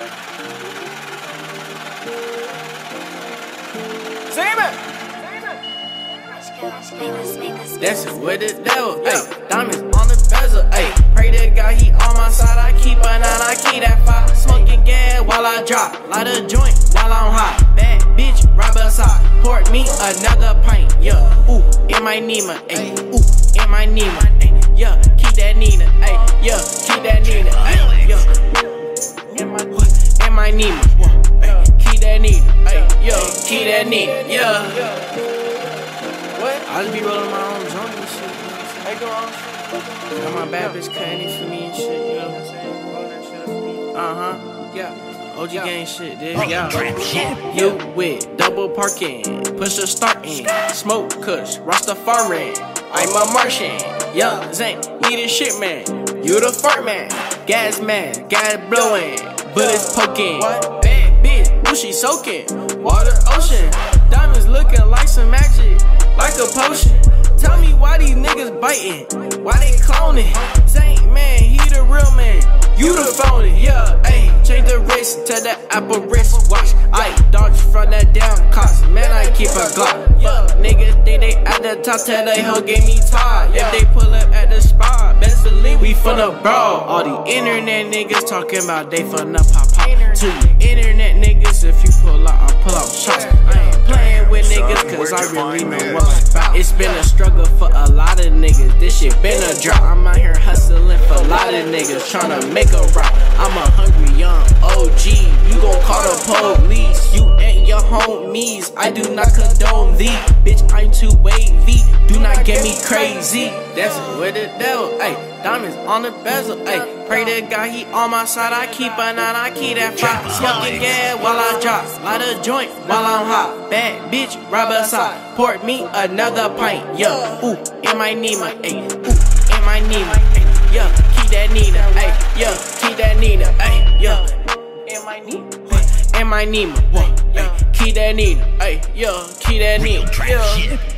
Dancing with the devil, ayy. Diamonds on the bezel, ayy. Pray to God he on my side. I keep a 9, I keep that 5. Smoking gas while I drop. Light a joint while I'm hot. Bad bitch, right beside. Poured me another pint, yeah. Ooh, in my Nima, ayy. Ooh, in my Nima, ayy. Yeah, keep that Nina, ayy. Yeah, keep that Nina, ayy. Yeah. In my Nima, ayy. Keep that Nina, ayy. Yeah, keep that Nina, yeah. I just be rolling my own joint and shit. Hey, go on. Got my bad bitch cutting it for me and shit, you know what I'm saying? Roll that shit up for me. Yeah. OG gang shit, dude. Yeah. You with double parking, push a start in, smoke kush, Rastafari. I'm a Martian, young Zank, you the shit man, you the fart man, gas blowing, bullets poking. Bad bitch, who she soaking? Water ocean, diamonds looking like some magic. Like a potion. Tell me why these niggas biting, why they cloning? Saint man, he the real man, you the phony. Yeah, ayy, change the wrist to the Apple wrist watch. I dodge from that damn cost, man, I keep a Glock. Yeah, niggas think they at the top till they hoe get me tired. If they pull up at the spot, best believe we finna brawl. All the internet niggas talking about they finna pop. To you internet niggas, if you pull out, I'll pull out shots. I ain't playing with niggas, cause I really know what I'm about. It's been a struggle for a lot of niggas, this shit been a drop. I'm out here hustling for a lot of niggas, tryna make a rock. I'm a hungry young OG, you gon' call the police. You and your homies, I do not condone thee. Bitch, I'm too wavy, do not get me crazy. Dancing with the devil, ayy. Diamonds on the bezel, ayy. Pray to God he on my side. I keep a 9, I keep that 5. Smoking gas while I drop. Light a joint while I'm hot. Bad bitch, right beside. Poured me another pint, yeah. Ooh, in my Nima, ayy. Ooh, in my Nima, ayy. Yeah, keep that Nina, ayy. Yeah, keep that Nina, ayy. Yeah, in my Nima, in my Nima, ayy. Keep that Nina, ayy. Yeah, keep that Nina, yeah.